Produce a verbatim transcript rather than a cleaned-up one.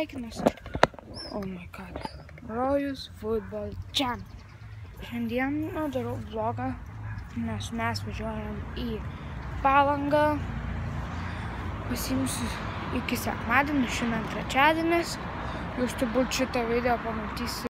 sveikinuosi. Oh my god. Rojus Football Champ. Šiandien darau vlogą, nes mes važiuojam į Palangą. Pasiimsiu iki sekmadienio, šiandien trečiadienis. Jūs turbūt šitą video pamatysi